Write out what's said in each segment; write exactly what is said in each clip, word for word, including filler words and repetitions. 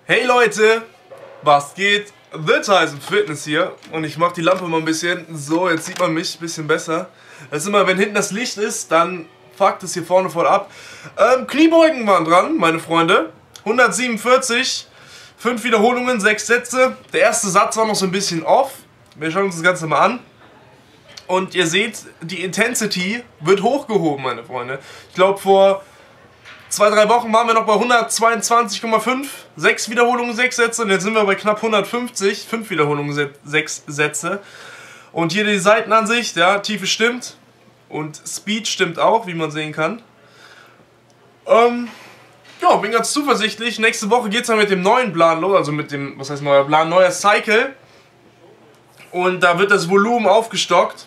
Hey Leute, was geht? The Tyson Fitness hier und ich mache die Lampe mal ein bisschen, so jetzt sieht man mich ein bisschen besser. Das ist immer, wenn hinten das Licht ist, dann fuckt es hier vorne voll ab. Ähm, Kniebeugen waren dran, meine Freunde, hundertsiebenundvierzig, fünf Wiederholungen, sechs Sätze. Der erste Satz war noch so ein bisschen off, wir schauen uns das Ganze mal an. Und ihr seht, die Intensity wird hochgehoben, meine Freunde. Ich glaube, vor zwei, drei Wochen waren wir noch bei hundertzweiundzwanzig Komma fünf, sechs Wiederholungen, sechs Sätze. Und jetzt sind wir bei knapp hundertfünfzig, fünf Wiederholungen, sechs Sätze. Und hier die Seitenansicht, ja, Tiefe stimmt. Und Speed stimmt auch, wie man sehen kann. Ähm, ja, bin ganz zuversichtlich. Nächste Woche geht es dann mit dem neuen Plan los, also mit dem, was heißt neuer Plan, neuer Cycle. Und da wird das Volumen aufgestockt.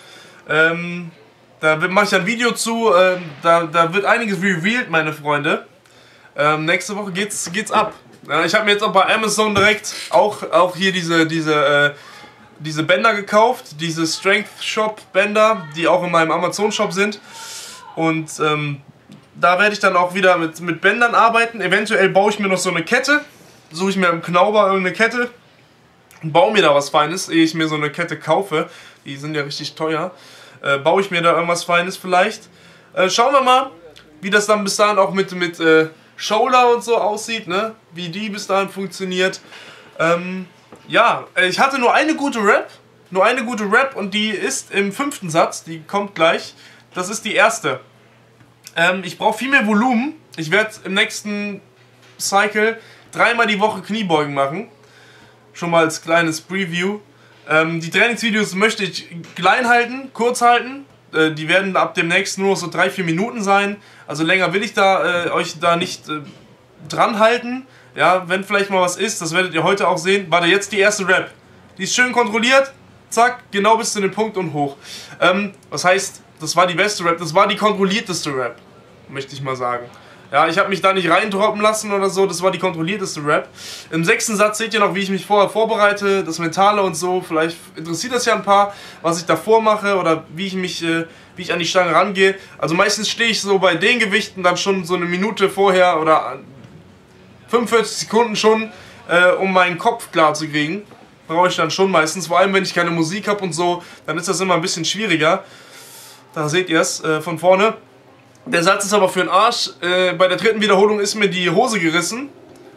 Ähm, da mache ich ein Video zu, ähm, da, da wird einiges revealed, meine Freunde. Ähm, nächste Woche geht's, geht's ab. Ja, ich habe mir jetzt auch bei Amazon direkt auch, auch hier diese, diese, äh, diese Bänder gekauft, diese Strength Shop Bänder, die auch in meinem Amazon Shop sind. Und ähm, da werde ich dann auch wieder mit, mit Bändern arbeiten. Eventuell baue ich mir noch so eine Kette, suche ich mir im Knauber irgendeine Kette und baue mir da was Feines, ehe ich mir so eine Kette kaufe. Die sind ja richtig teuer. Äh, baue ich mir da irgendwas Feines vielleicht. Äh, schauen wir mal, wie das dann bis dahin auch mit, mit äh, Shoulder und so aussieht, ne? Wie die bis dahin funktioniert. Ähm, ja, ich hatte nur eine gute Rap. Nur eine gute Rap und die ist im fünften Satz. Die kommt gleich. Das ist die erste. Ähm, ich brauche viel mehr Volumen. Ich werde im nächsten Cycle dreimal die Woche Kniebeugen machen. Schon mal als kleines Preview. Ähm, die Trainingsvideos möchte ich klein halten, kurz halten. Äh, die werden ab demnächst nur so drei, vier Minuten sein. Also länger will ich da, äh, euch da nicht äh, dran halten. Ja, wenn vielleicht mal was ist, das werdet ihr heute auch sehen. Warte, jetzt die erste Rap. Die ist schön kontrolliert. Zack, genau bis zu dem Punkt und hoch. Ähm, was heißt, das war die beste Rap. Das war die kontrollierteste Rap, möchte ich mal sagen. Ja, ich habe mich da nicht reindroppen lassen oder so, das war die kontrollierteste Rap. Im sechsten Satz seht ihr noch, wie ich mich vorher vorbereite, das Mentale und so. Vielleicht interessiert das ja ein paar, was ich davor mache oder wie ich mich, äh, wie ich an die Stange rangehe. Also meistens stehe ich so bei den Gewichten dann schon so eine Minute vorher oder fünfundvierzig Sekunden schon, äh, um meinen Kopf klar zu kriegen. Brauche ich dann schon meistens, vor allem wenn ich keine Musik habe und so, dann ist das immer ein bisschen schwieriger. Da seht ihr es äh, von vorne. Der Satz ist aber für den Arsch. Äh, bei der dritten Wiederholung ist mir die Hose gerissen.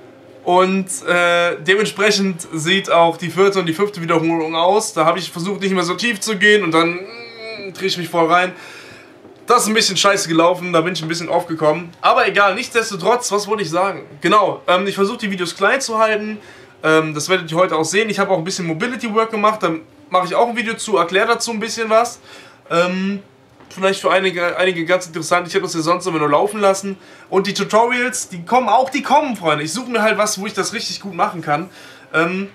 Und äh, dementsprechend sieht auch die vierte und die fünfte Wiederholung aus. Da habe ich versucht, nicht mehr so tief zu gehen und dann mm, drehe ich mich voll rein. Das ist ein bisschen scheiße gelaufen, da bin ich ein bisschen aufgekommen. Aber egal, nichtsdestotrotz, was wollte ich sagen? Genau, ähm, ich versuche die Videos klein zu halten. Ähm, das werdet ihr heute auch sehen. Ich habe auch ein bisschen Mobility Work gemacht. Da mache ich auch ein Video zu, erkläre dazu ein bisschen was. Ähm, Vielleicht für einige, einige ganz interessant. Ich habe das ja sonst immer nur laufen lassen. Und die Tutorials, die kommen auch, die kommen, Freunde. Ich suche mir halt was, wo ich das richtig gut machen kann. Ähm,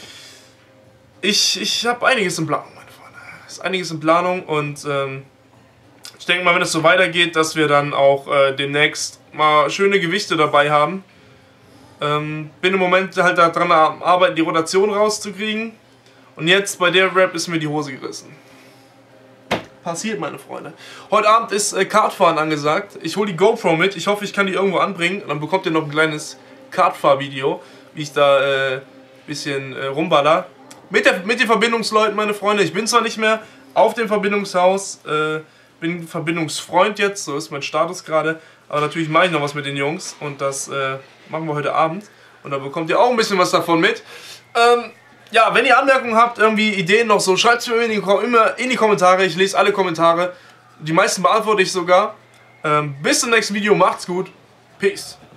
ich ich habe einiges in Planung, meine Freunde. Es ist einiges in Planung und ähm, ich denke mal, wenn es so weitergeht, dass wir dann auch äh, demnächst mal schöne Gewichte dabei haben. Ähm, bin im Moment halt daran am Arbeiten, die Rotation rauszukriegen. Und jetzt bei der Rap ist mir die Hose gerissen. Passiert, meine Freunde. Heute Abend ist äh, Kartfahren angesagt. Ich hole die GoPro mit. Ich hoffe, ich kann die irgendwo anbringen. Und dann bekommt ihr noch ein kleines Kartfahrvideo, wie ich da ein äh, bisschen äh, rumballer. Mit, der, mit den Verbindungsleuten, meine Freunde. Ich bin zwar nicht mehr auf dem Verbindungshaus, äh, bin Verbindungsfreund jetzt, so ist mein Status gerade. Aber natürlich mache ich noch was mit den Jungs. Und das äh, machen wir heute Abend. Und da bekommt ihr auch ein bisschen was davon mit. Ähm, Ja, wenn ihr Anmerkungen habt, irgendwie Ideen noch so, schreibt es mir immer in die Kommentare. Ich lese alle Kommentare. Die meisten beantworte ich sogar. Ähm, bis zum nächsten Video. Macht's gut. Peace.